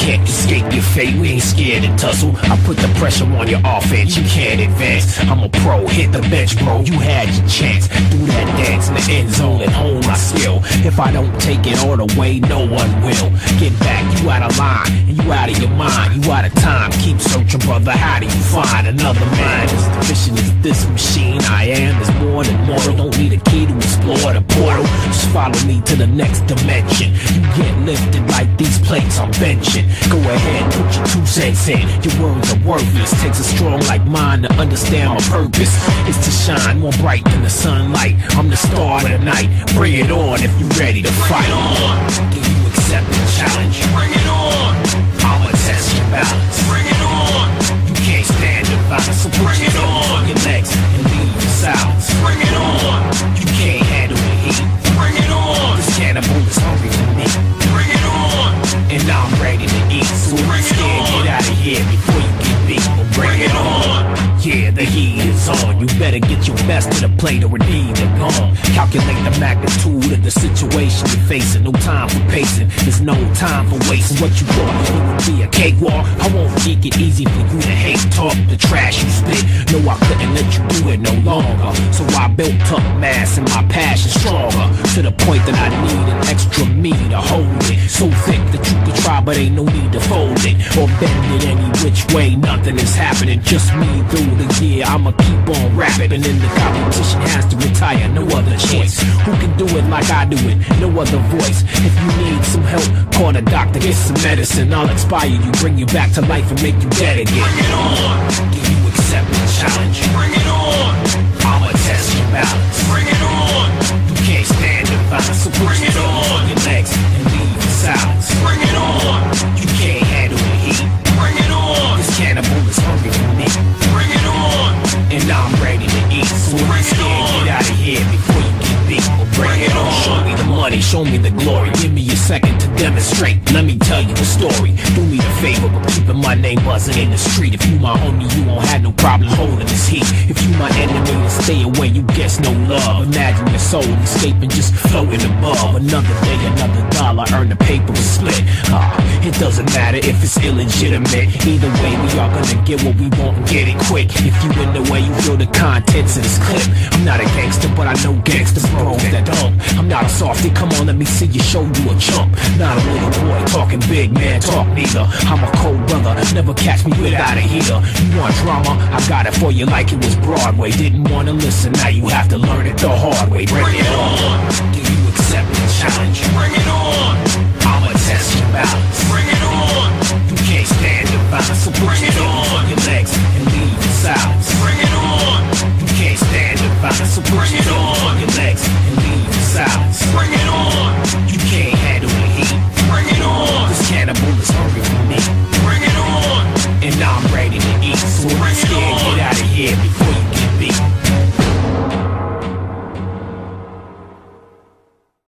can't escape your fate, we ain't scared to tussle. I put the pressure on your offense, you can't advance. I'm a pro, hit the bench, bro, you had your chance. Do that dance in the end zone and hone my skill. If I don't take it all the way, no one will. Get back, you out of line, and you out of your mind, you out of time. Keep searching, brother, how do you find another man? As efficient as this machine I am, is more than mortal. Don't need a key to explore the portal. Just follow me to the next dimension. You get lifted like these plates I'm benching. Go ahead, put your 2 cents in. Your words are worthless. Takes a strong like mine to understand my purpose. It's to shine more bright than the sunlight. I'm the star of the night. Bring it on if you're ready to fight. Do you accept the challenge? Bring it on. I'ma test your balance. Bring it on. You can't stand the violence, so put it on your legs and leave your silence. Bring it on. You can't handle the heat. Bring it on. This cannibal is hungry for me. Bring it on. And I'm ready to eat. So if you're scared, get out of here before you get beat. Bring it on. Yeah, the heat is on. You better get your best to the plate or indeed they're gone. Calculate the magnitude of the situation you're facing. No time for pacing. There's no time for wasting. What you thought it would be a cakewalk? I won't make it easy for you to hate talk the trash you spit. No, I couldn't let you do it no longer. So I built up mass and my passion stronger, to the point that I need an extra me to hold it. So thick that you could try, but ain't no need to fold it or bend it any which way. Nothing is happening, just me through the year. I'ma keep on rapping, and then the competition has to retire. No other choice. Who can do it like I do it? No other voice. If you need some help, call the doctor, get some medicine. I'll inspire you, bring you back to life, and make you dead again. Bring it on. Do you accept the challenge? Bring it on. I'ma test your balance. Bring it on. You can't stand the violence, so put it on your legs and leave in silence. Bring it on. You can't handle the heat. Bring it on. This cannibal is hungry for me. Bring it on. And I'm ready to eat. So if you're scared, get out of here before you get beat. Bring it on. Show me the money, show me the glory. Give me a second to demonstrate. Let me tell you the story. Do me the favor, but keeping my name buzzing in the street. If you my homie, you won't have no problem holding this heat. If you my enemy, then stay away, you guess no love. Imagine your soul escaping, just floating above. Another day, another dollar, earn the paper is split. It doesn't matter if it's illegitimate. Either way, we are gonna get what we want and get it quick. If you in the way, you feel the contents of this clip. I'm not a gangster, but I know gangsters bros that don't. I'm not a softy, come on, let me see you show you a chump. Not a little boy talking big man talk neither. I'm a cold brother, never catch me without a heater. You want drama? I got it for you like it was Broadway. Didn't wanna listen, now you have to learn it the hard way. Bring it on. Do you accept the challenge? Bring it